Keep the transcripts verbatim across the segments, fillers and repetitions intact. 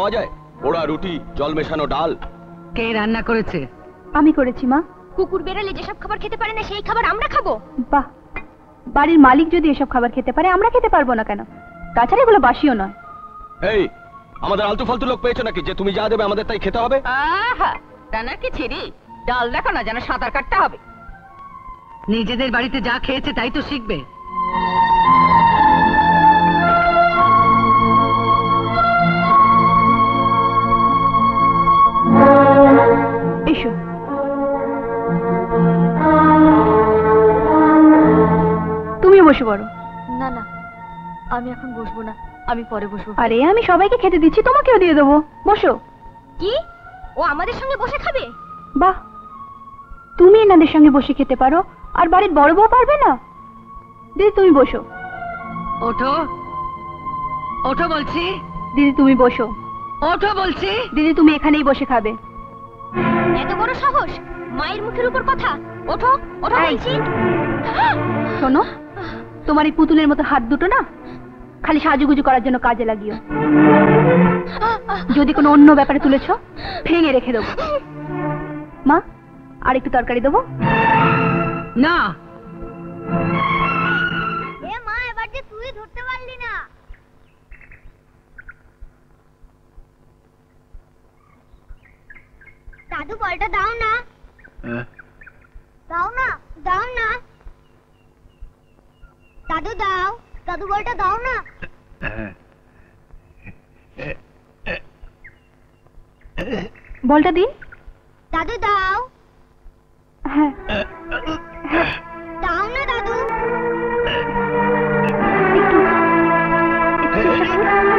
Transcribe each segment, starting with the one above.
খাওয়া যায়? পোড়া রুটি, জল মেশানো ডাল। কে রান্না করেছে? আমি করেছি মা। কুকুর বেড়ালে যেসব খাবার খেতে পারে না সেই খাবার আমরা খাবো? বাহ, বাড়ির মালিক যদি এসব খাবার খেতে পারে আমরা খেতে পারবো না কেন? তাছাড়া এগুলো বাসিও নয়। এই, আমাদের আলতু ফালতু লোক পেয়েছো নাকি যে তুমি যা দেবে আমাদের তাই খেতে হবে? আহা, রান্নার কি ছিরি? ডাল দেখো না যেন সাঁতার কাটতে হবে। নিজেদের বাড়িতে যা খেয়েছে তাই তো শিখবে। এসো। তুমি বসে পড়ো। না না, আমি এখন বসবো না, আমি পরে বসবো। আরে আমি সবাইকে খেতে দিচ্ছি, তোমাকেও দিয়ে দেবো, বসো। কি? ও আমাদের সঙ্গে বসে খাবে? বাহ, তুমি এনাদের সঙ্গে বসে খেতে পারো আর বাড়ির বড় বউ পারবে না? দিদি তুমি বসো। ওঠো, ওঠো বলছি। দিদি তুমি বসো। ওঠো বলছি। দিদি তুমি এখানেই বসে খাবে। এত বড় সাহস, মায়ের মুখের উপর কথা! ওঠো, ওঠো বলছি। শোনো, তোমার এই পুতুলের মতো হাত দুটো না খালি সাজুগুজু করার জন্য কাজে লাগিও। যদি কোনো অন্য ব্যাপারে তুলেছ ভেঙে রেখে দেবো। মা, আর একটু তরকারি দেবো? না। এ মা, এবার যে তুই ধরতে পারলি না। দাদু বলটা দাও না। দাও না, দাও না দাদু, দাও। দাদু বলটা দাও না। বলটা দিন। দাদু দাও। হ্যাঁ, দাও না দাদু। একটু একটু চেষ্টা করো।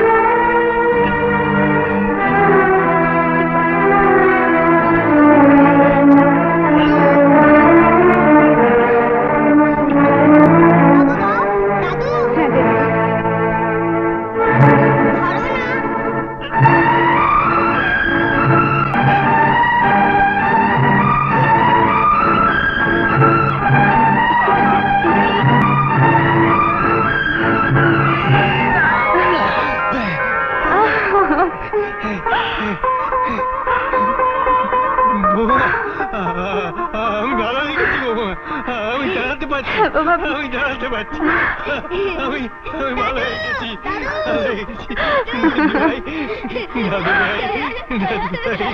আমি ভালো লেগেছি বৌমা, আমি দাঁড়াতে পারছি, আমি দাঁড়াতে পারছি, আমি আমি ভালো হয়ে গেছি, ভালো হয়ে গেছি। দাদু ভাই, দাদু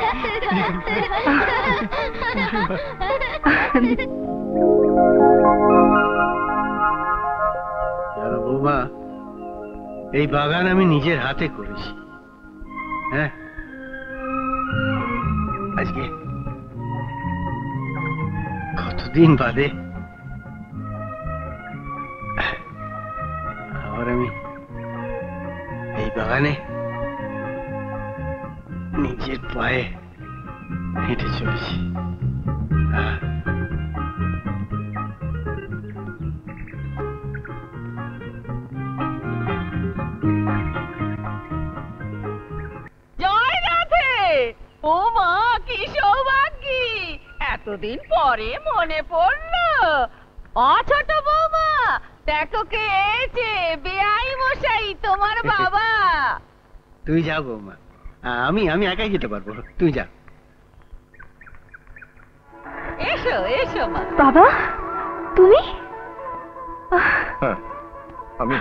ভাই, জানো বৌমা, এই বাগান আমি নিজের হাতে করেছি। হ্যাঁ, আজকে কতদিন বাদে আবার আমি এই বাগানে নিজের পায়ে হেঁটে চলেছি। জয় রাধে। ও মা, কি সৌভাগ্যি, এতদিন পরে মনে পড়লো। অ ছোট বৌমা, দেখো কে এসেছে, বেআই মশাই, তোমার বাবা। তুই যা বৌমা, আমি আমি একাই যেতে পারবো, তুই যা। এসো এসো মা। বাবা, তুমি? হ্যাঁ, আমি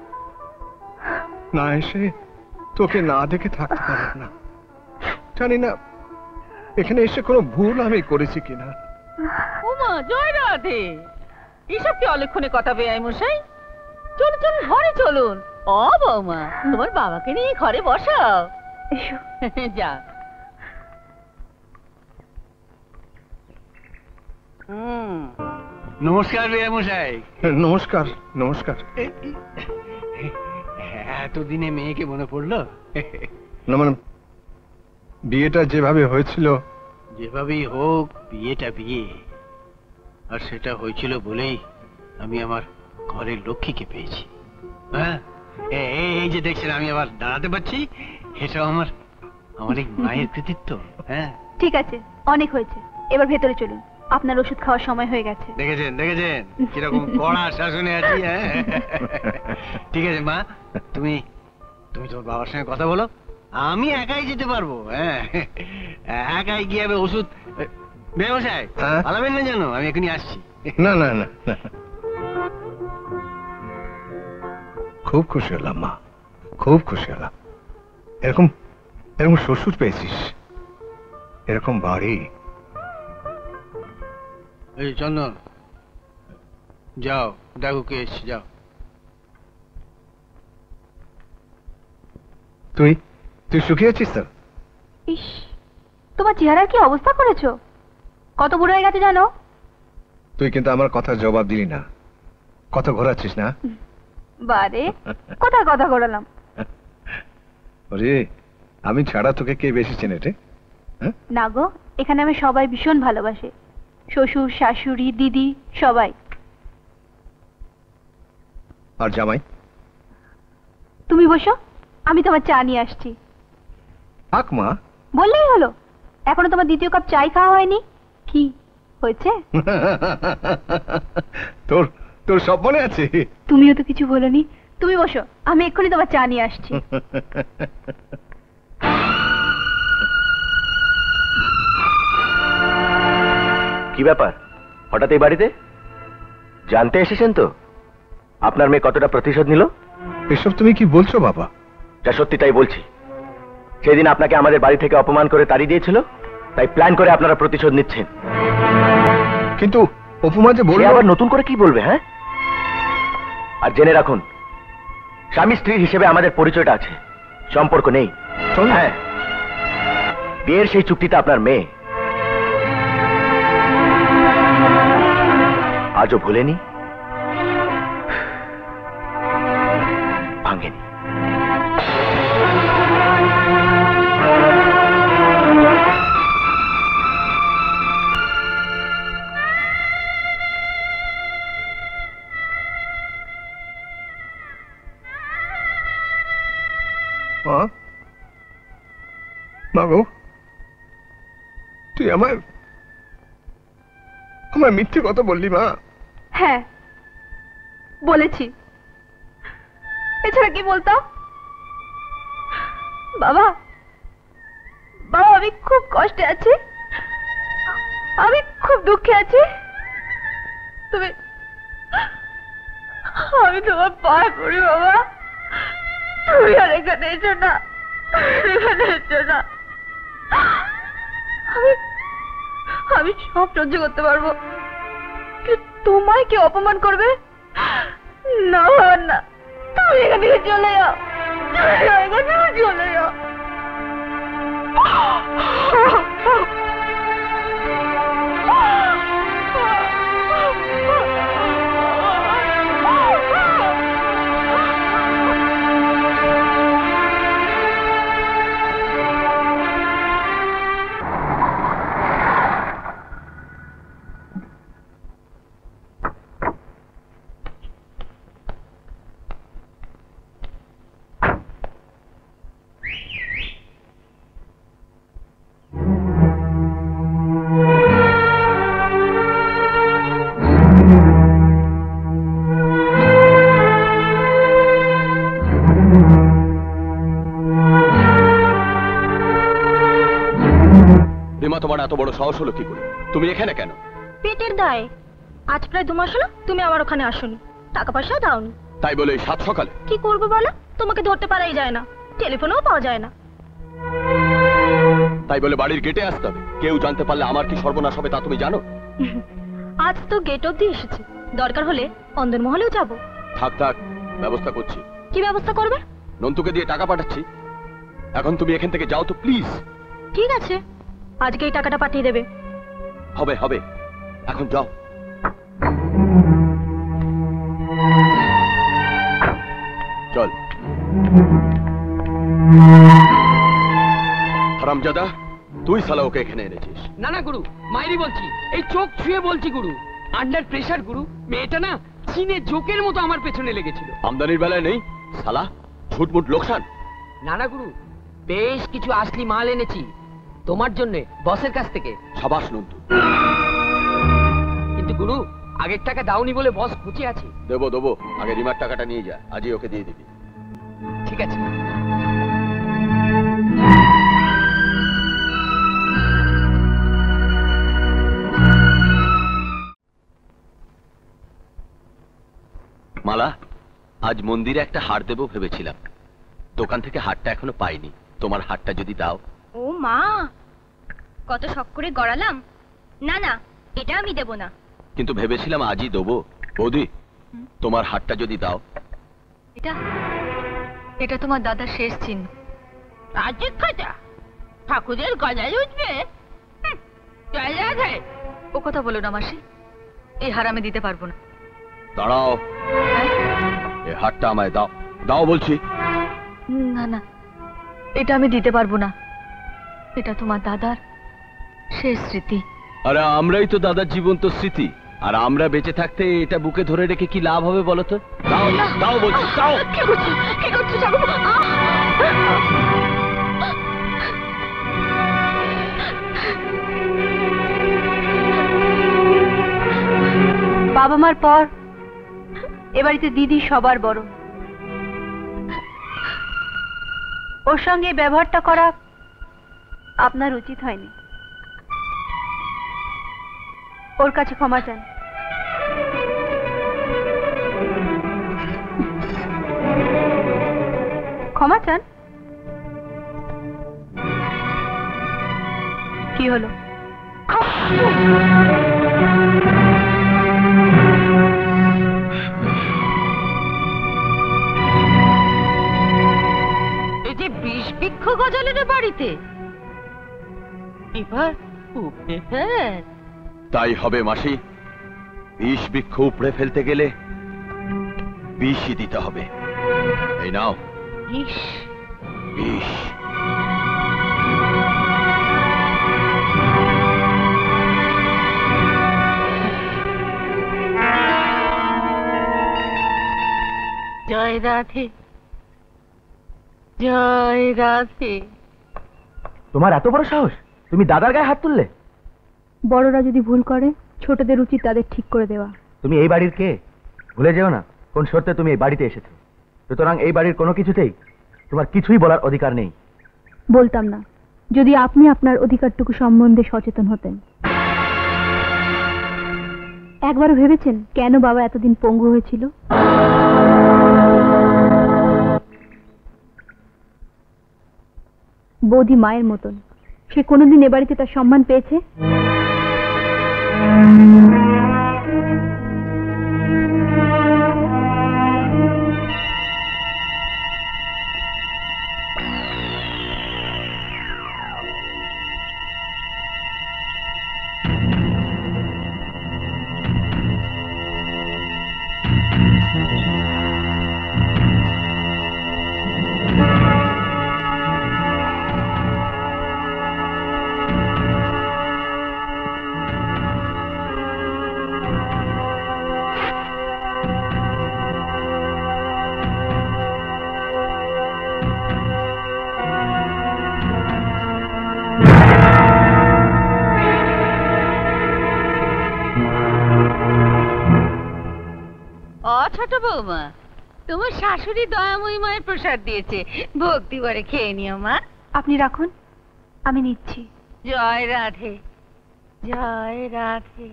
না এসে তোকে না দেখে থাকতে পারব না। জানি না এখানে এসে কোনো ভুল আমি করেছি কিনা। ওমা, জয় রাধে। এসব কি অলক্ষণে কথা বেআই মশাই? চলুন চলুন, ঘরে চলুন। ও বৌমা, তোমার বাবাকে নিয়ে ঘরে বসাও। এসো। যা। হুম, নমস্কার বেয়া মশাই। নমস্কার নমস্কার। এতদিনে মেয়েকে মনে পড়লো? না মানে বিয়েটা যেভাবে হয়েছিল, যেভাবেই হোক বিয়েটা বিয়ে, আর সেটা হয়েছিল বলেই আমি আমার ঘরের লক্ষ্মীকে পেয়েছি। হ্যাঁ, এই যে দেখছেন আমি আবার দাঁড়াতে পারছি, এটাও আমার আমার এই মায়ের কৃতিত্ব। হ্যাঁ, ঠিক আছে, অনেক হয়েছে, এবার ভেতরে চলুন, আপনার ওষুধ খাওয়ার সময় হয়ে গেছে। দেখেছেন দেখেছেন কিরকম কড়া শাসনে আছি। হ্যাঁ, ঠিক আছে মা, তুমি তুমি তোমার বাবার সঙ্গে কথা বলো, আমি একাই যেতে পারবো। হ্যাঁ, একাই গিয়ে আমি ওষুধ ব্যবসায় হ্যাঁ? পালাবেন না জানো, আমি এখনই আসছি। না না না না। খুব খুশি হলাম মা, খুব খুশি হলাম। এরকম এরকম শ্বশুর পেয়েছিস, এরকম বাড়ি। এই চন্দন, যাও দেখো কে এসছে, যাও। তুই তুই শুকিয়েছিস তো? ইস, তোমার চেহারার কি অবস্থা করেছো? কত বুড়ো হয়ে গেছে জানো? তুই কিন্তু আমার কথার জবাব দিলি না। কত ঘোরাচ্ছিস না? বারে, কোথায় কথা ঘোরালাম? ওরে, আমি ছাড়া তোকে কে বেশি চেনে রে? না গো, এখানে আমি সবাই ভীষণ ভালোবাসে, শ্বশুর শাশুড়ি দিদি সবাই। আর জামাই? তুমি বসো, আমি তোমার চা নিয়ে আসছি। থাক মা। বললেই হলো, এখনো তোমার দ্বিতীয় কাপ চাই খাওয়া হয়নি। কি হয়েছে? তোর তোর সব মনে আছে? তুমিও তো কিছু বলোনি। তুমি বসো, আমি এক্ষুনি তোমার চা নিয়ে আসছি। কি ব্যাপার, হঠাৎ এই বাড়িতে? জানতে এসেছেন তো আপনার মেয়ে কতটা প্রতিশোধ নিল? এসব তুমি কি বলছো বাবা? যা সত্যি তাই বলছি। সেদিন আপনাকে আমাদের বাড়ি থেকে অপমান করে তাড়িয়ে দিয়েছিল, তাই প্ল্যান করে আপনারা প্রতিশোধ নিচ্ছেন। কিন্তু অপমা যে বলল, আবার নতুন করে কি বলবে? হ্যাঁ, আর জেনে রাখুন, স্বামী স্ত্রী হিসেবে আমাদের পরিচয়টা আছে, সম্পর্ক নেই। হ্যাঁ, বিয়ের সেই চুক্তিটা আপনার মেয়ে আজও ভুলেনি, ভাঙেনি। মা, মা গো, তুই আমার আমার মিথ্যে কথা বললি মা? হ্যাঁ বলেছি, এছাড়া কি বলতাম? বাবা, বাবা আমি খুব কষ্টে আছি, আমি খুব দুঃখে আছি। তুমি, আমি তোমার পায়ে পড়ি বাবা, তুমি আর এখানে এসো না, এখানে এসো না। আমি আমি সব সহ্য করতে পারবো, কিন্তু তোমায় কি অপমান করবে? না না, তুমি এখান থেকে চলে যাও, এখান থেকে চলে যাও। তোমার এত বড় সাহস হলো কি করে? তুমি এখানে কেন? পেটের দায়ে। আজ প্রায় দু মাস হলো তুমি আমার ওখানে আসোনি, টাকা পয়সা দাওনি। তাই বলে এই সাত সকালে? কি করবো বলো, তোমাকে ধরতে পারাই যায় না, টেলিফোনেও পাওয়া যায় না। তাই বলে বাড়ির গেটে আসতে হবে? কেউ জানতে পারলে আমার কি সর্বনাশ হবে তা তুমি জানো? আজ তো গেট অব্দি এসেছি, দরকার হলে অন্দরমহলেও যাব। থাক থাক, ব্যবস্থা করছি। কি ব্যবস্থা করবে? নন্তুকে দিয়ে টাকা পাঠাচ্ছি, এখন তুমি এখান থেকে যাও তো প্লিজ। ঠিক আছে, আজকে এই টাকাটা পাঠিয়ে দেবে। হবে হবে, এখন যাও। চল। হারামজাদা, তুই শালা ওকে এখানে এনেছিস? না না গুরু, মাইরি বলছি, এই চোখ ছুঁয়ে বলছি গুরু, আন্ডার প্রেসার গুরু। মেয়েটা না চীনে জোকের মতো আমার পেছনে লেগেছিল। আমদানির বেলায় নেই শালা, ঝুটমুট লোকসান। না না গুরু, বেশ কিছু আসলি মাল এনেছি তোমার জন্য বসের কাছ থেকে। সাবাস নন্তু। কিন্তু গুরু, আগের টাকা দাওনি বলে বস খুঁজে আছে। দেবো দেবো, আগে রিমার টাকাটা নিয়ে যা, আজই ওকে দিয়ে দিবি। ঠিক আছে। মালা, আজ মন্দিরে একটা হার দেবো ভেবেছিলাম, দোকান থেকে হারটা এখনো পাইনি। তোমার হারটা যদি দাও। ও মা, কত শখ করে গড়ালাম। না না, এটা আমি দেব না। কিন্তু ভেবেছিলাম আজই দেবো। বৌদি, তোমার হারটা যদি দাও। এটা এটা তোমার দাদার শেষ চিহ্ন। রাজের খাজা ঠাকুরের গলায় উঠবে। হুঁ, চল রাধে। ও কথা বলো না মাসি, এই হার আমি দিতে পারবো না। দাঁড়াও, এই হারটা আমায় দাও, দাও বলছি। না না, এটা আমি দিতে পারবো না। এটা তোমার দাদার শেষ স্মৃতি। আরে আমরাই তো দাদার জীবন্ত স্মৃতি, আর আমরা বেঁচে থাকতে এটা বুকে ধরে রেখে কি লাভ হবে বলো তো? দাও দাও বলছি, দাও। কি করছো কি করছো ঠাকুর? বাবা মার পর এ বাড়িতে দিদি সবার বড়। ওর সঙ্গে ব্যবহারটা করা আপনার উচিত হয়নি। ওর কাছে ক্ষমা চান। ক্ষমা চান? কি হলো? এই যে বিষ বৃক্ষ গজালের বাড়িতে এবার উপড়ে ফেল। তাই হবে মাসি, বিষ বৃক্ষ উপড়ে ফেলতে গেলে বিষই দিতে হবে। এই নাও বিষ। বিষ। জয় রাধে, জয় রাধে। তোমার এত বড় সাহস, তুমি দাদার গায়ে হাত তুললে? বড়রা যদি ভুল করে ছোটদের উচিত তাদের ঠিক করে দেওয়া। তুমি এই বাড়ির কে ভুলে যেও না, কোন শর্তে তুমি এই বাড়িতে এসেছো। সুতরাং এই বাড়ির কোনো কিছুতেই তোমার কিছুই বলার অধিকার নেই। বলতাম না যদি আপনি আপনার অধিকারটুকু সম্বন্ধে সচেতন হতেন। একবারও ভেবেছেন কেন বাবা এতদিন পঙ্গু হয়েছিল? বৌদি মায়ের মতন, সে কোনোদিন এ বাড়িতে তার সম্মান পেয়েছে? ছোট বৌমা, তোমার শাশুড়ি দয়াময়ী মায়ের প্রসাদ দিয়েছে, ভক্তি করে খেয়ে নিও মা। আপনি রাখুন, আমি নিচ্ছি। জয় রাধে, জয় রাধে।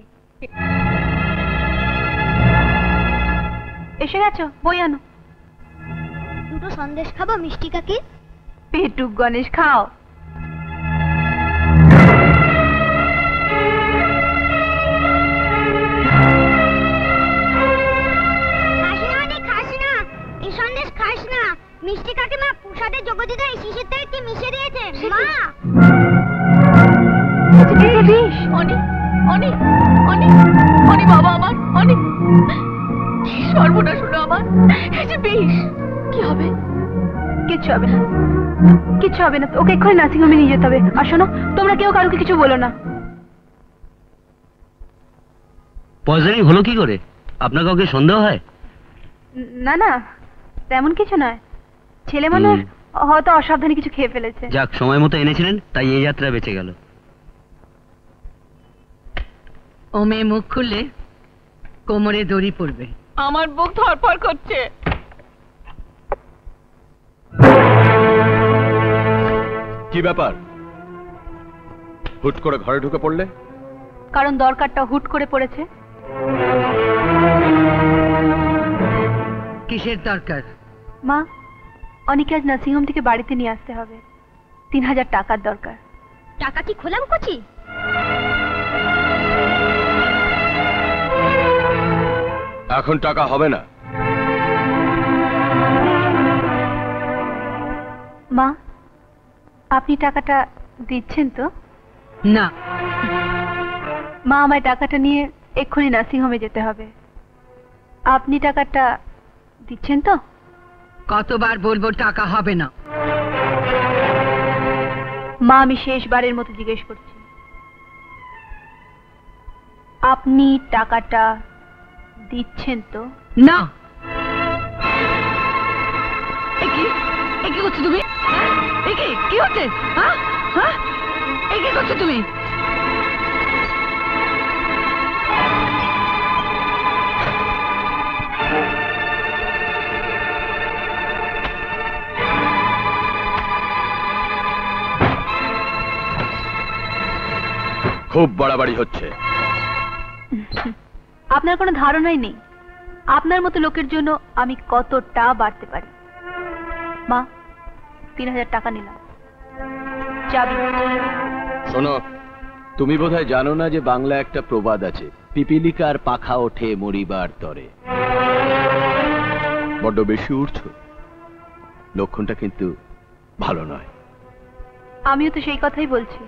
এসে গেছো, বই আনো। দুটো সন্দেশ খাবো মিষ্টি কাকি? পেটুক গণেশ খাও। মিষ্টি কাকিমা প্রসাদের যোগ্যতা এই শিশির থেকে মিশিয়ে দিয়েছে মা। বিষ। অনেক অনেক অনেক অনেক বাবা আমার অনেক সর্বনাশ হলো আমার। এই যে বিষ। কি হবে? কিচ্ছু হবে না, কিচ্ছু হবে না। ওকে এক্ষুনি নার্সিং হোমে নিয়ে যেতে হবে। আর শোনো, তোমরা কেউ কারোকে কিছু বলো না। পয়জনিং হলো কি করে? আপনার কাউকে সন্দেহ হয়? না না, তেমন কিছু নয়। ছেলে মানুষ হয়তো অসাবধানে কিছু খেয়ে ফেলেছে। যাক, সময় মতো এনেছিলেন তাই এই যাত্রা বেঁচে গেল। ও মেয়ে মুখ খুললে কোমরে দড়ি পড়বে। আমার বুক ধরপড় করছে। কি ব্যাপার, হুট করে ঘরে ঢুকে পড়লে? কারণ দরকারটা হুট করে পড়েছে। কিসের দরকার? মা, অনেকে আজ নার্সিংহোম থেকে বাড়িতে নিয়ে আসতে হবে, তিন হাজার টাকার দরকার। টাকা কি খোলাম কচি? এখন টাকা হবে না। মা, আপনি টাকাটা দিচ্ছেন তো? না। মা, আমায় টাকাটা নিয়ে এক্ষুনি নার্সিংহোমে যেতে হবে, আপনি টাকাটা দিচ্ছেন তো? কতবার বলবো টাকা হবে না? মা, আমি শেষবারের মতো জিজ্ঞেস করছি, আপনি টাকাটা দিচ্ছেন তো? না। এ কি এ কি করছো তুমি? হ্যাঁ? এ কি কি হচ্ছে? হ্যাঁ হ্যাঁ এ কি করছো তুমি? খুব বাড়াবাড়ি হচ্ছে। আপনার কোনো ধারণাই নেই আপনার মতো লোকের জন্য আমি কতটা বাড়তে পারি। মা, তিন হাজার টাকা নিলাম, চাবি। শোনো, তুমি বোধহয় জানো না যে বাংলা একটা প্রবাদ আছে, পিপিলিকার পাখা ওঠে মরিবার তরে। বড্ড বেশি উঠছো, লক্ষণটা কিন্তু ভালো নয়। আমিও তো সেই কথাই বলছি,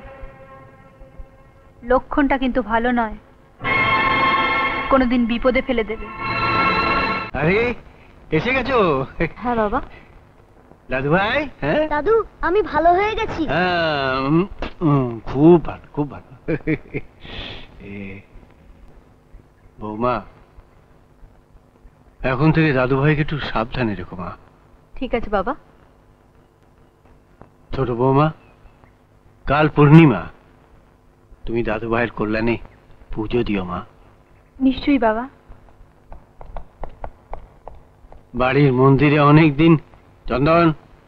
লক্ষণটা কিন্তু ভালো নয়, কোনোদিন বিপদে ফেলে দেবে। আরে এসে গেছো? হ্যাঁ বাবা। দাদু ভাই? হ্যাঁ দাদু, আমি ভালো হয়ে গেছি। হ্যাঁ, উম, উম, খুব ভালো, খুব ভালো। এ, বৌমা, এখন থেকে দাদু ভাইকে একটু সাবধানে রেখো মা। ঠিক আছে বাবা। ছোট বৌমা, কাল পূর্ণিমা, তুমি দাদু ভাইয়ের কল্যাণে পুজো দিও মা। নিশ্চয়ই বাবা। বাড়ির মন্দিরে অনেক দিন। চন্দন,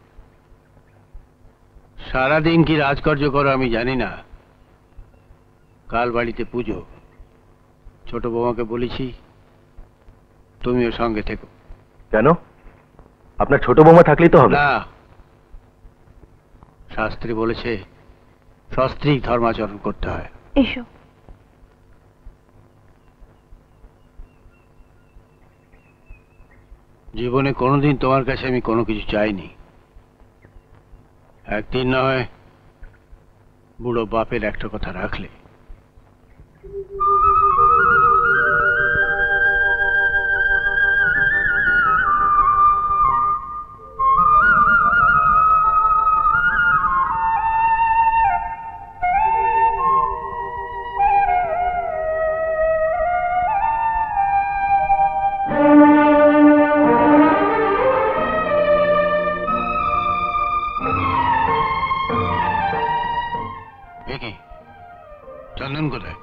সারাদিন কি রাজকার্য করো আমি জানি না, কাল বাড়িতে পুজো। ছোট বৌমাকে বলেছি তুমিও সঙ্গে থেকো। কেন? আপনার ছোট বৌমা থাকলেই তো হবে। না, শাস্ত্রে বলেছে সস্ত্রীক ধর্মাচরণ করতে হয়। এসো। জীবনে কোনোদিন তোমার কাছে আমি কোনো কিছু চাইনি, একদিন না হয় বুড়ো বাপের একটা কথা রাখলে। চন্দন কোথায়?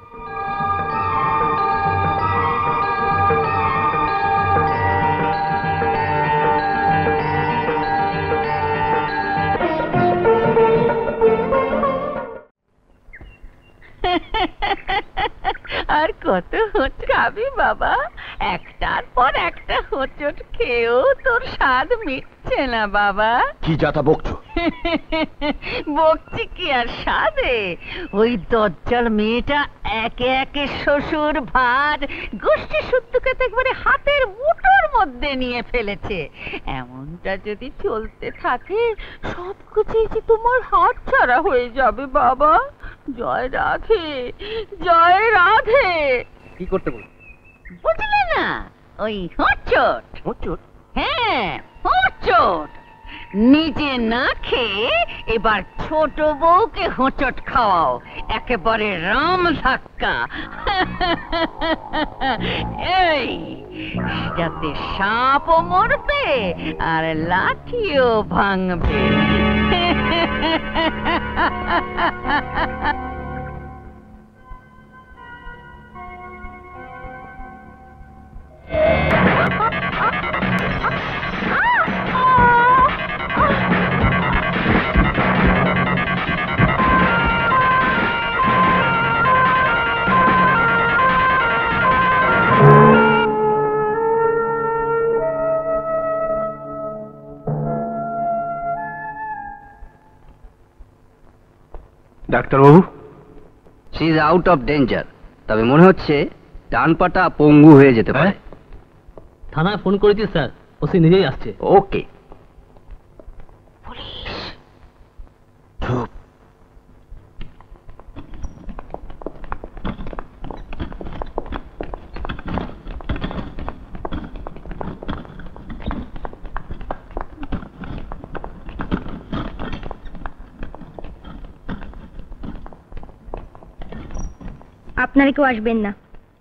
আর কত হোঁচ খাবি বাবা? একটার পর একটা হোঁচট খেয়েও তোর স্বাদ মিটছে না বাবা। কি যাতা বকছো? বকছি কি আর স্বাদে? ওই দজ্জাল মেয়েটা একে একে শ্বশুর ভাত গোষ্ঠী শুদ্ধকে তো একবারে হাতের মুঠোর মধ্যে নিয়ে ফেলেছে। এমনটা যদি চলতে থাকে সবকিছুই যে তোমার হাত ছাড়া হয়ে যাবে বাবা। জয় রাধে, জয় রাধে। কি করতে বল? বুঝলে না, ওই হোঁচট। হোঁচট? হ্যাঁ, হোঁচট। নিজে না খেয়ে এবার ছোট বউকে হোঁচট খাওয়াও, একেবারে রাম ধাক্কা। এই যাতে সাপও মরবে আর লাঠিও ভাঙবে। ডাক্তারবাবু, she is out of danger, তবে মনে হচ্ছে ডান পাটা পঙ্গু হয়ে যেতে পারে। থানায় ফোন করেছি স্যার, ওসি নিজেই আসছে। ওকে। চুপ। আপনারা কেউ আসবেন না।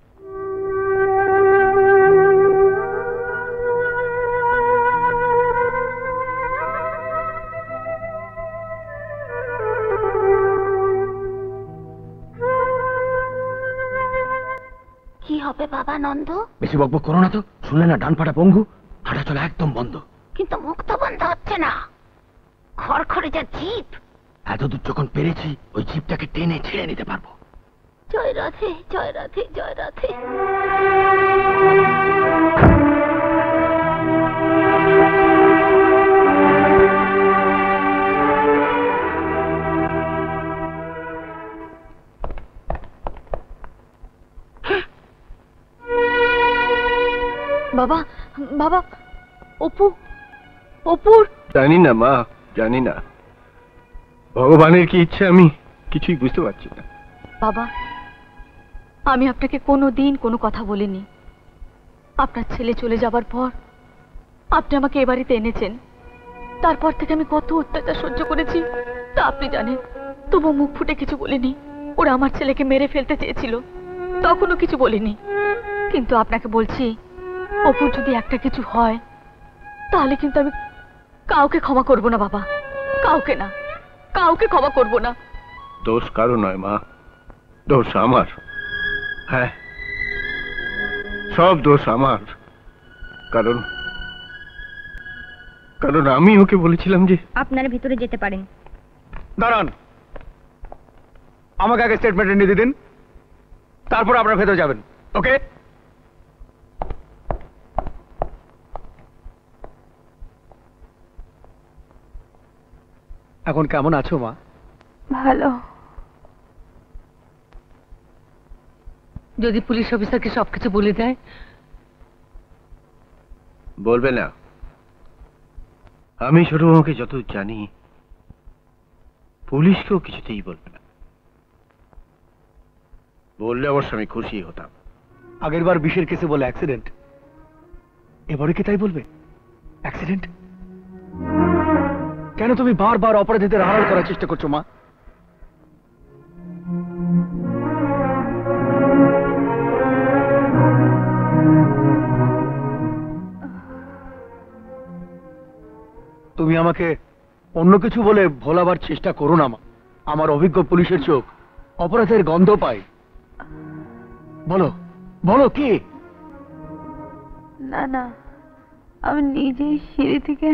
কি হবে বাবা নন্দ? বেশি বকবক করো না তো, শুনলে না ডান পাটা পঙ্গু, হাঁটা চলা একদম বন্ধ। কিন্তু মুখ তো বন্ধ হচ্ছে না, খড়খড়ে যা জিভ। এতদূর যখন পেরেছি, ওই জিপটাকে টেনে ছেড়ে নিতে পারবো। জয় রাধে, জয় রাধে, জয় রাধে। বাবা, বাবা, অপু, অপুর। জানি না মা, জানি না। ভগবানের কি ইচ্ছে আমি কিছুই বুঝতে পারছি না। বাবা, আমি আপনাকে কোনো দিন কোনো কথা বলিনি। আপনার ছেলে চলে যাবার পর আপনি আমাকে এ বাড়িতে এনেছেন। তারপর থেকে আমি কত অত্যাচার সহ্য করেছি তা আপনি জানেন। তবু মুখ ফুটে কিছু বলিনি। ওরা আমার ছেলেকে মেরে ফেলতে চেয়েছিল, তখনও কিছু বলিনি। কিন্তু আপনাকে বলছি, অপুর যদি একটা কিছু হয় তাহলে কিন্তু আমি কাউকে ক্ষমা করব না বাবা, কাউকে না, কাউকে ক্ষমা করব না। দোষ কারো নয় মা, দোষ আমার। হ্যাঁ, সব দোষ আমার। কারণ কারণ আমি ওকে বলেছিলাম যে। আপনারা ভিতরে যেতে পারেন। দাঁড়ান, আমাকে আগে স্টেটমেন্ট নিয়ে দিন, তারপর আপনারা ভেতরে যাবেন। ওকে? এখন কেমন আছো মা? ভালো। যদি পুলিশ অফিসারকে সবকিছু বলে দেয়? বলবে না। আমি ছোট মামাকে যত জানি, পুলিশকেও কিছুতেই বলবে না। বললে অবশ্য আমি খুশি হতাম। আগের বার বিষের কেসে বলে অ্যাক্সিডেন্ট, এবারে কি তাই বলবে? অ্যাক্সিডেন্ট? কেন তুমি বারবার অপরাধীদের আড়াল করার চেষ্টা করছো মা? তুমি আমাকে অন্য কিছু বলে ভোলাবার চেষ্টা করো না মা। আমার অভিজ্ঞ পুলিশের চোখ অপরাধের গন্ধ পায়। বলো, বলো কি? না না, আমি নিজেই সিঁড়ি থেকে।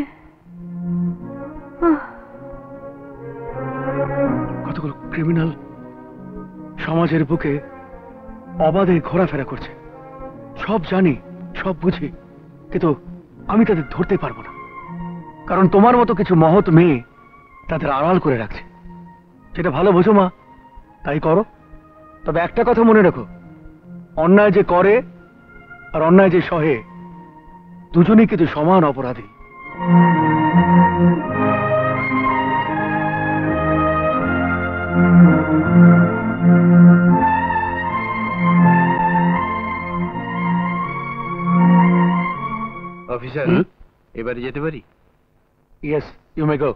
কতগুলো ক্রিমিনাল সমাজের বুকে অবাধে ঘোরাফেরা করছে। সব জানি, সব বুঝি, কিন্তু আমি তাদের ধরতে পারবো না। কারণ তোমার মতো কিছু মহৎ মেয়ে তাদের আড়াল করে রাখছে। সেটা ভালো বোঝো মা, তাই করো। তবে একটা কথা মনে রাখো, অন্যায় যে করে আর অন্যায় যে সহে, দুজনেই কিন্তু সমান অপরাধী। অফিসার, এবারে যেতে পারি? Yes, you may go.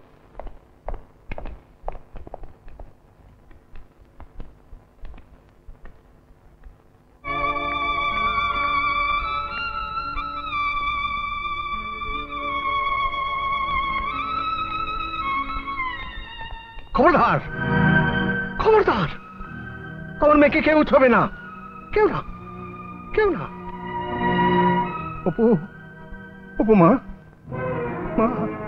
খবরদার, খবরদার, আমার মেয়েকে কেউ ছবে না, কেউ না, কেউ না। অপু, অপু মা, মা,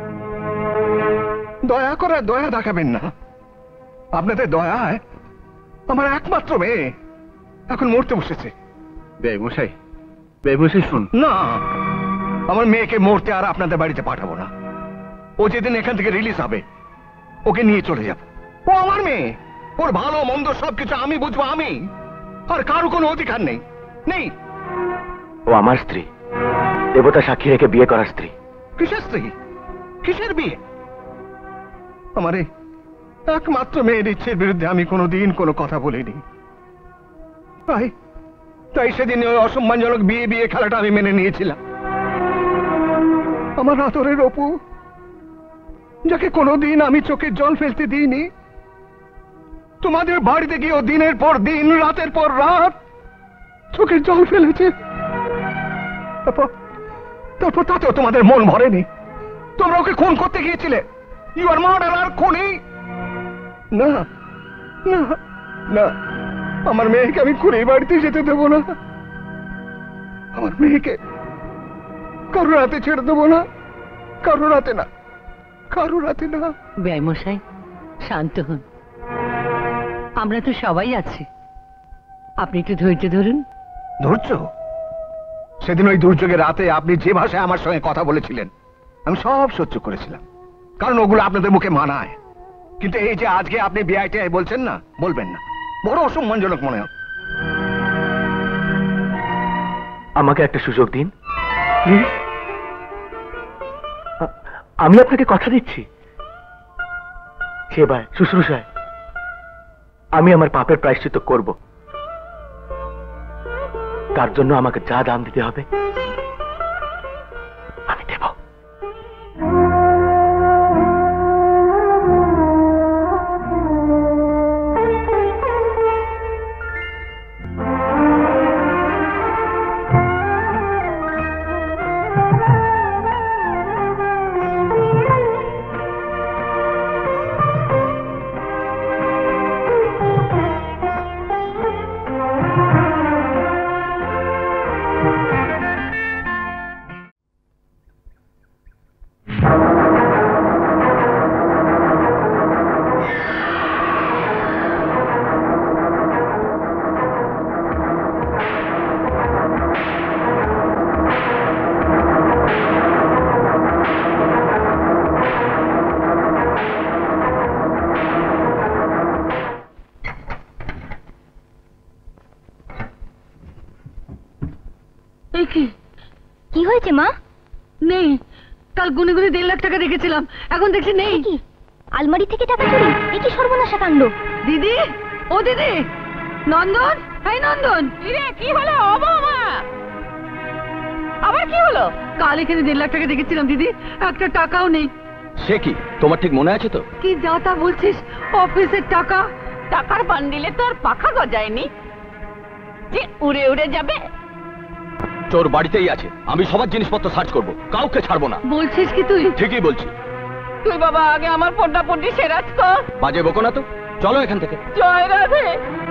দয়া করে দয়া দেখাবেন না। আপনাদের দয়ায় আমার একমাত্র মেয়ে এখন মরতে বসেছে। বেমশাই, বেমশাই শুন না, আমার মেয়েকে মরতে আর আপনাদের বাড়িতে পাঠাবো না। ও যেদিন এখান থেকে রিলিজ হবে, ওকে নিয়ে চলে যাব। ও আমার মেয়ে, ও ওর ভালো মন্দ সবকিছু আমি বুঝবো, আমি, আর কারো কোনো অধিকার নেই নেই। ও আমার স্ত্রী, দেবতা সাক্ষী রেখে বিয়ে করার স্ত্রী। কিসের স্ত্রী? কিসের বিয়ে? আমার এই একমাত্র মেয়ের ইচ্ছের বিরুদ্ধে আমি কোনোদিন কোনো কথা বলিনি। তাই তাই সেদিন ওই অসম্মানজনক বিয়ে বিয়ে খেলাটা আমি মেনে নিয়েছিলাম। আমার আদরের অপু, যাকে কোনোদিন আমি চোখের জল ফেলতে দিইনি, তোমাদের বাড়িতে গিয়ে ও দিনের পর দিন, রাতের পর রাত চোখের জল ফেলেছে। তারপর তারপর তাতেও তোমাদের মন ভরেনি। তোমরা ওকে খুন করতে গিয়েছিলে। ইউ আর মার্ডারার, খুনি। না না না, আমার মেয়েকে আমি খুনি বাড়িতে যেতে দেবো না। আমার মেয়েকে কারোর হাতে ছেড়ে দেবো না, কারোর হাতে না, কারোর হাতে না। বেয়াইমশাই, শান্ত হন, আমরা তো সবাই আছি, আপনি একটু ধৈর্য ধরুন। ধৈর্য? সেদিন ওই দুর্যোগের রাতে আপনি যে ভাষায় আমার সঙ্গে কথা বলেছিলেন আমি সব সহ্য করেছিলাম, কারণ ওগুলো আপনাদের মুখে মানায়। কিন্তু এই যে আজকে আপনি বিআইটিআই বলছেন না, বলবেন না, বড় অসম্মানজনক মনে হয়। আমাকে একটা সুযোগ দিন প্লিজ। আমি আপনাকে কথা দিচ্ছি, সেবায় শুশ্রূষায় আমি আমার পাপের প্রায়শ্চিত্ত করব। তার জন্য আমাকে যা দাম দিতে হবে আমি দেব। কি হয়েছে মা? নেই, কাল গুনে গুনে দেড় লাখ টাকা রেখেছিলাম, এখন দেখছি নেই। কি আলমারি থেকে টাকা চুরি? এ কি সর্বনাশা কাণ্ড! দিদি, ও দিদি, নন্দন, এই নন্দন, কি হলো? আবার কি হলো? কাল এখানে দেড় লাখ টাকা রেখেছিলাম দিদি, একটা টাকাও নেই। সে কি, তোমার ঠিক মনে আছে তো? কি যা তা বলছিস? অফিসের টাকা। টাকার বান্ডিলে তো আর পাখা গজায়নি যে উড়ে উড়ে যাবে। চোর বাড়িতেই আছে, আমি সবার জিনিসপত্র সার্চ করব, কাউকে ছাড়বো না। বলছিস কি তুই? ঠিকই বলছি। তুই বাবা আগে আমার পড্ডা পড্ডি সেরাজ কর। বাজে বকো না তো, চলো এখান থেকে। জয় রাধে।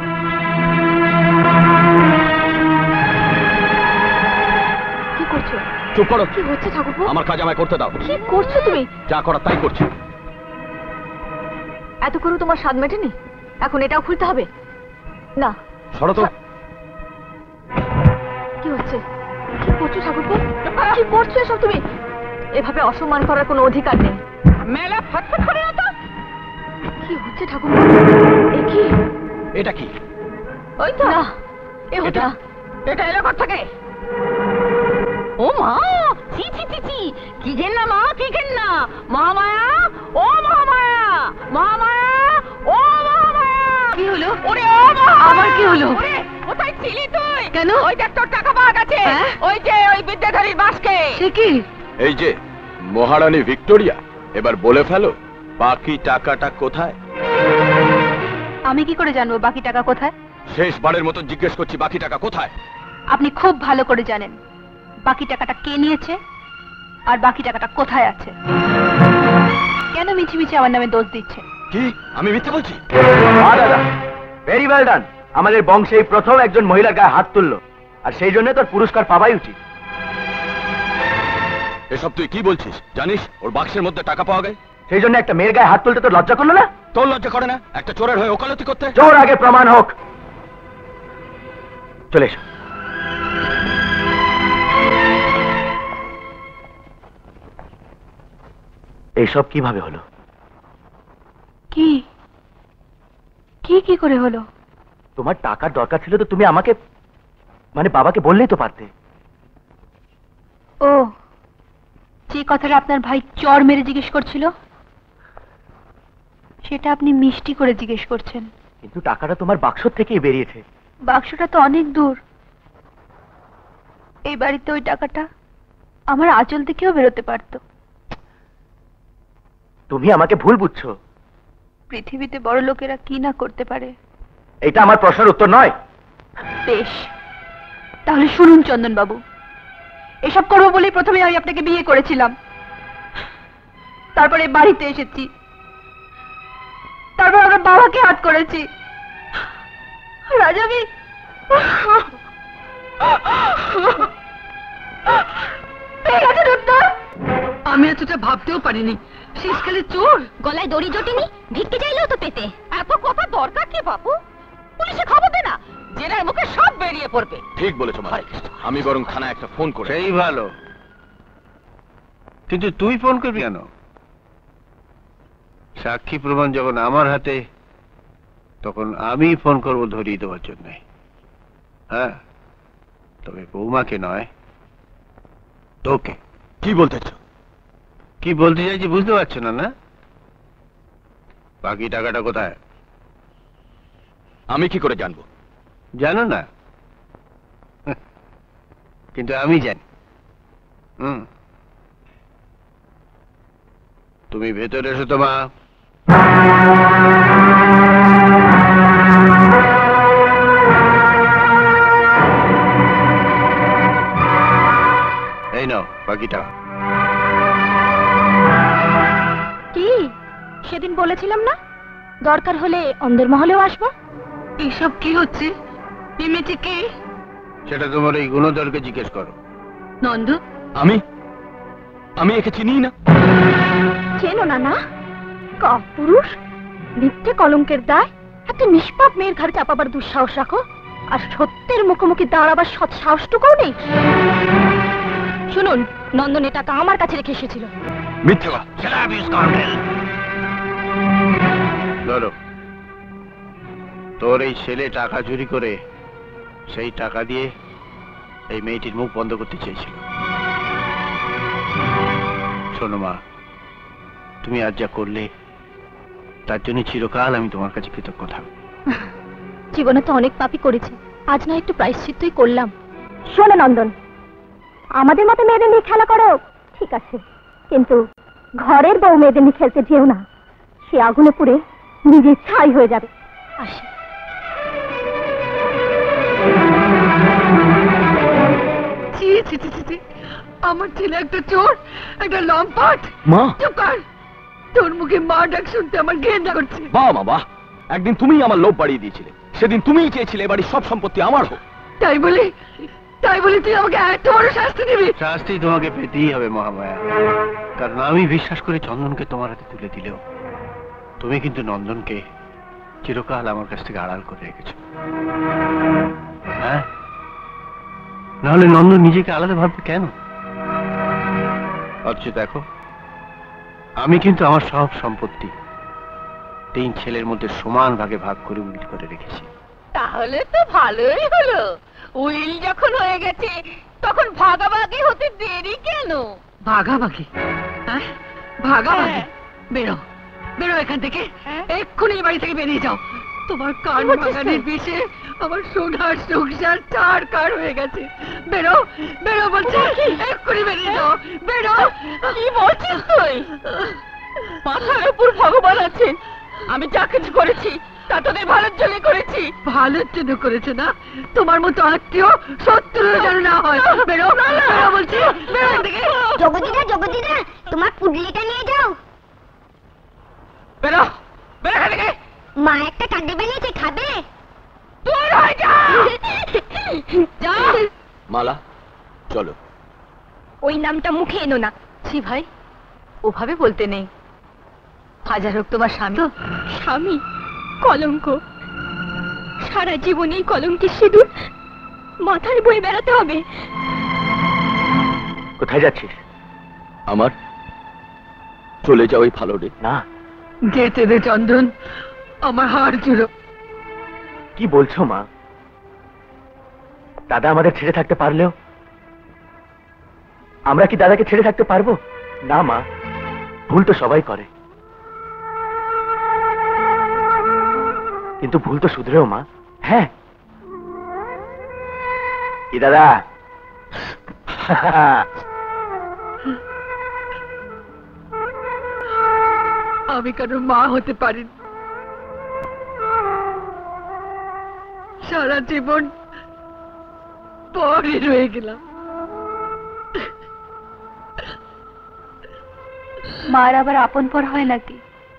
কি করছো? চুপ করো। কি হচ্ছে ঠাকুরপো? আমার কাজ আমায় করতে দাও। কি করছো তুমি? যা করার তাই করছি। এত করে তোমার স্বাদ মেটেনি, এখন এটাও খুলতে হবে? না। সরো তো। কি হচ্ছে? কি করছো ঠাকুরপো? কি করছো এসব তুমি? এভাবে অসম্মান করার কোনো অধিকার নেই। মেলা ফটফট করে না তো। কি হচ্ছে ঠাকুরপো? এ কি? এটা কি? ওই তো না, এ হতো না। এটা এলো কোথা থেকে? ও মা, ছি ছি ছি ছি, কি ঘেন্না মা, কি ঘেন্না! মহামায়া, ও মহামায়া, মহামায়া, ও মহামায়া! কি হলো? ওরে ও মহামায়া! আবার কি হলো? ওরে, কোথায় ছিলি তুই? কেন? ওই দেখ তোর টাকা পাওয়া গেছে। হ্যাঁ? ওই যে ওই বিদ্যাধরীর বাসকে। সে কি? এই যে মহারানী ভিক্টোরিয়া, এবার বলে ফেলো বাকি টাকাটা কোথায়? আমি কি করে জানবো বাকি টাকা কোথায়? শেষবারের মতো জিজ্ঞেস করছি, বাকি টাকা কোথায়? আপনি খুব ভালো করে জানেন বাকি টাকাটা কে নিয়েছে আর বাকি টাকাটা কোথায় আছে। কেন মিছিমিছি আমার নামে দোষ দিচ্ছে? কি আমি মিথ্যে বলছি? Very well done. আমাদের বংশে এই প্রথম একজন মহিলার গায়ে হাত তুললো, আর সেই জন্য তোর পুরস্কার পাওয়াই উচিত। এসব তুই কি বলছিস? জানিস ওর বাক্সের মধ্যে টাকা পাওয়া গেছে? সেই জন্য একটা মেয়ের গায়ে হাত তুলতে তোর লজ্জা করলো না? তোর লজ্জা করে না একটা চোরের হয়ে ওকালতি করতে? চোর আগে প্রমাণ হোক। চলে এসো। এইসব কিভাবে হলো? কি কি কি করে হলো? তোমার টাকার দরকার ছিল তো তুমি আমাকে মানে বাবাকে বললেই তো পারতে। ও, যে কথাটা আপনার ভাই চর মেরে জিজ্ঞেস করছিল সেটা আপনি মিষ্টি করে জিজ্ঞেস করছেন। কিন্তু টাকাটা তোমার বাক্স থেকেই বেরিয়েছে। বাক্সটা তো অনেক দূর। এই বাড়িতে ওই টাকাটা আমার আঁচল থেকেও বেরোতে পারতো। তুমি আমাকে ভুল বুঝছো। পৃথিবীতে বড় লোকেরা কি না করতে পারে। এটা আমার প্রশ্নের উত্তর নয়। বেশ, তাহলে শুনুন চন্দন বাবু, এসব করবো বলেই প্রথমে আমি আপনাকে বিয়ে করেছিলাম, তারপরে বাড়িতে এসেছি, তারপর আমরা বাবাকে হাত করেছি। রাজাবি আমি এতটা ভাবতেও পারিনি শেষকালে চোর। গলায় দড়ি জটিনি, ভিক্ষে চাইলেও তো পেতে। এত কথা দরকার কি বাপু? পুলিশে খবর দে না, জেনার মুখে সব বেরিয়ে পড়বে। ঠিক বলেছো মা, আমি বরং থানায় একটা ফোন করে। সেই ভালো, কিন্তু তুই ফোন করবি কেন? সাক্ষী প্রমাণ যখন আমার হাতে, তখন আমি ফোন করবো ধরিয়ে দেওয়ার জন্য। হ্যাঁ, তবে বৌমাকে নয়, তোকে। কি বলতেছ? কি বলতে চাইছি বুঝতে পারছো না? না, বাকি টাকাটা কোথায়? আমি কি করে জানবো? জানো না, কিন্তু আমি জানি। হুম, তুমি ভেতরে এসো তো মা। এই নাও বাকি টাকা। কি সেদিন বলেছিলাম না দরকার হলে অন্দরমহলেও আসবো? এসব কি হচ্ছে? মেয়েটি কে? সেটা তোমার এই গুণধরকে জিজ্ঞেস করো। নন্দ, আমি আমি একে চিনি না। চেনো না? না, কাপুরুষ, মিথ্যে কলঙ্কের দায় একটা নিষ্পাপ মেয়ের ঘরে চাপাবার দুঃসাহস রাখো, আর সত্যের মুখোমুখি দাঁড়াবার সৎ সাহসটুকুও নেই। শুনুন, নন্দন এ টাকা আমার কাছে রেখে এসেছিল। মিথ্যে ধরো, তোর এই ছেলে টাকা চুরি করে সেই টাকা দিয়ে এই মেয়েটির মুখ বন্ধ করতে চেয়েছিল। শোনো মা, তুমি আজ যা করলে তার জন্য চিরকাল আমি তোমার কাছে কৃতজ্ঞ থাকবো। জীবনে তো অনেক পাপই করেছি, আজ না একটু প্রায়শ্চিত্তই করলাম। শোনো নন্দন, আমাদের মতো মেয়েদের নিয়ে খেলা করো ঠিক আছে, কিন্তু ঘরের বউ মেয়েদের নিয়ে খেলতে যেও না, সে আগুনে পুড়ে নিজে ছাই হয়ে যাবে। আসি। আমার ছেলে একটা চোর, একটা লম্পট। মা, চুপ কর, তোর মুখে মা ডাক শুনতে আমার ঘেন্না করছে। বাহ বাবা, একদিন তুমিই আমার লোভ বাড়িয়ে দিয়েছিলে, সেদিন তুমিই চেয়েছিলে এবাড়ির সব সম্পত্তি আমার হোক। তাই বলি তাই বলি তুই আমাকে এত বড় শাস্তি দিবি? শাস্তি তোমাকে পেতেই হবে মহামায়া, কারণ আমি বিশ্বাস করে চন্দনকে তোমার হাতে তুলে দিলেও তুমি কিন্তু নন্দনকে চিরকাল আমার কাছ থেকে আড়াল করে রেখেছো। হ্যাঁ, নাহলে নন্দন নিজেকে আলাদা ভাববে কেন? অথচ দেখো, আমি কিন্তু আমার সব সম্পত্তি তিন ছেলের মধ্যে সমান ভাগে ভাগ করে উইল করে রেখেছি। তাহলে তো ভালোই হলো, উইল যখন হয়ে গেছে তখন ভাগাভাগি হতে দেরি কেন? ভাগাভাগি? হ্যাঁ, ভাগাভাগি? বেরো, বেরো এখান থেকে, এক্ষুনি এই বাড়ি থেকে বেরিয়ে যাও। তোমার কান ভাগানের বিষে আমার সোনার সংসার চার কার হয়ে গেছে। বেরো, বেরো বলছি, এক্ষুনি বেরিয়ে যাও, বেরো। কি বলছিস তুই? মাথার উপর ভগবান আছেন, আমি যা কিছু করেছি তা তোদের ভালোর জন্য করেছি। ভালোর জন্য করেছে না? তোমার মতো আত্মীয় শত্রুর যেন না হয়। বেরো, বেরো বলছি, বেরো এখান থেকে। জগদিদা, জগদিদা, তোমার পুডলিটা নিয়ে যাও। বেরো, বেরো এখান থেকে। মা একটা কাঁদে বেরিয়েছে, খাবে? দূর হয়ে যা। যা। মালা, চলো। ওই নামটা মুখে এনো না। ছি ভাই, ওভাবে বলতে নেই। হাজার হোক তোমার স্বামী। তো স্বামী কলঙ্ক, সারা জীবন এই কলঙ্কের সিঁদুর মাথার বয়ে বেড়াতে হবে। কোথায় যাচ্ছিস? আমার চলে যাওয়াই ভালো রে। না, যেতে দে চন্দন, আমার হাড় জুড়ো। কি বলছো মা? দাদা আমাদের ছেড়ে থাকতে পারলেও আমরা কি দাদাকে ছেড়ে থাকতে পারবো না? মা, ভুল তো সবাই করে, কিন্তু ভুল তো শুধরেও মা। হ্যাঁ কি দাদা? আমি কারো মা হতে পারি সারা জীবন পরে রয়ে গেলাম। মার আবার আপন পর হয় নাকি?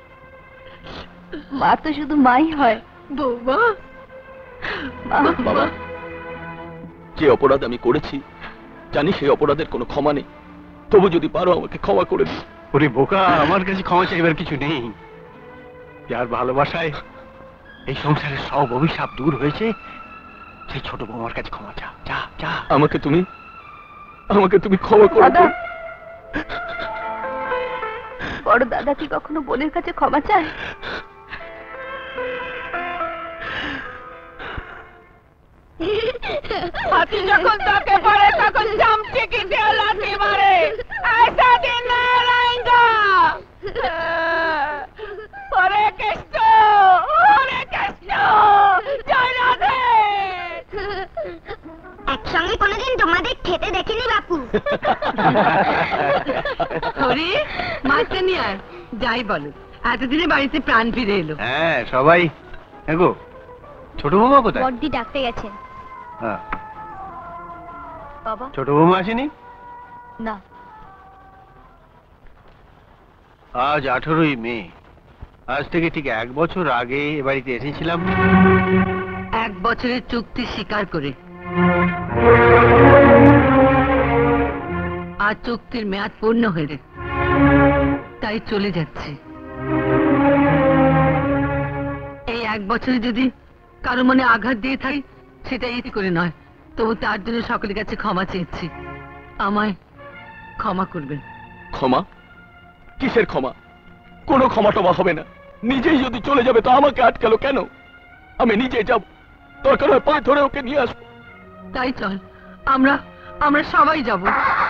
মা তো শুধু মাই হয়। বৌমা, বাবা, যে অপরাধ আমি করেছি জানি সেই অপরাধের কোনো ক্ষমা নেই, তবু যদি পারো আমাকে ক্ষমা করে দিও। ওরে বোকা, আমার কাছে ক্ষমা চাইবার কিছু নেই। যার ভালোবাসায় এই সংসারের সব অভিশাপ দূর হয়েছে, সেই ছোট বৌমার কাছে ক্ষমা চা। যা যা। আমাকে তুমি আমাকে তুমি ক্ষমা করো। দাদা, বড় দাদা কি কখনো বোনের কাছে ক্ষমা চায়? হাতি যখন তাকে পারে তখন চামচে কিনে লাঠি মারে। ऐसा दिन नहीं रहेगा। হরে কৃষ্ণ, হরে কৃষ্ণ, জয় রাধে। একসঙ্গে কোনোদিন তোমাদের খেতে দেখিনি বাপু। হরি, মাছটা নিয়ে আয়। যাই বলো, এতদিনে বাড়িতে প্রাণ ফিরে এলো। হ্যাঁ সবাই। এগো, ছোট বৌমা কোথায়? বড়দি ডাকতে গেছেন। হ্যাঁ, বাবা, ছোট বৌমা আসেনি? না। আজ আঠেরোই মে। আজ থেকে ঠিক এক বছর আগে এ বাড়িতে এসেছিলাম। এক বছরের চুক্তি স্বীকার করে আজ চুক্তির মেয়াদ পূর্ণ হয়ে তাই চলে যাচ্ছি। এই এক বছরে যদি কারো মনে আঘাত দিয়ে থাকি সেটা ইতি করে নয়, তবু তার জন্য সকলের কাছে ক্ষমা চেয়েছি। আমায় ক্ষমা করবেন। ক্ষমা? কিসের ক্ষমা? কোনো ক্ষমা টমা হবে না। নিজেই যদি চলে যাবে তো আমাকে আটকালো কেন? আমি নিজে যাব, দরকার হয় পা ধরে ওকে নিয়ে আসবো। তাই চল, আমরা আমরা সবাই যাব।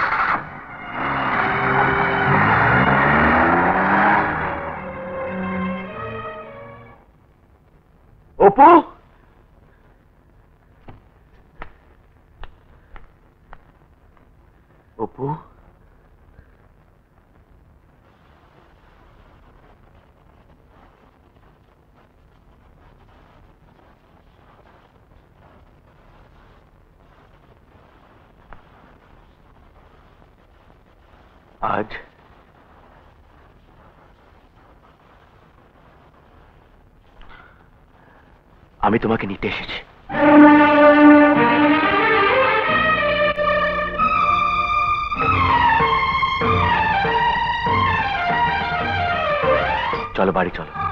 অপু, অপু, আজ আমি তোমাকে নিতে এসেছি। চলো বাড়ি চলো।